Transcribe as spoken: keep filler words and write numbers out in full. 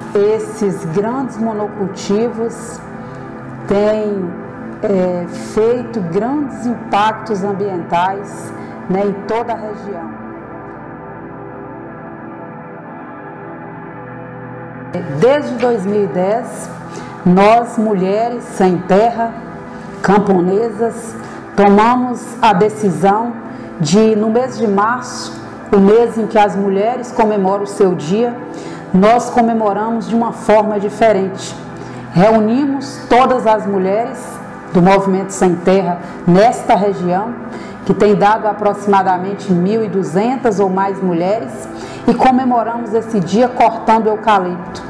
Esses grandes monocultivos têm é, feito grandes impactos ambientais, né, em toda a região. Desde dois mil e dez, nós, mulheres sem terra, camponesas, tomamos a decisão de, no mês de março, o mês em que as mulheres comemoram o seu dia, nós comemoramos de uma forma diferente. Reunimos todas as mulheres do Movimento Sem Terra nesta região, que tem dado aproximadamente mil e duzentas ou mais mulheres, e comemoramos esse dia cortando eucalipto.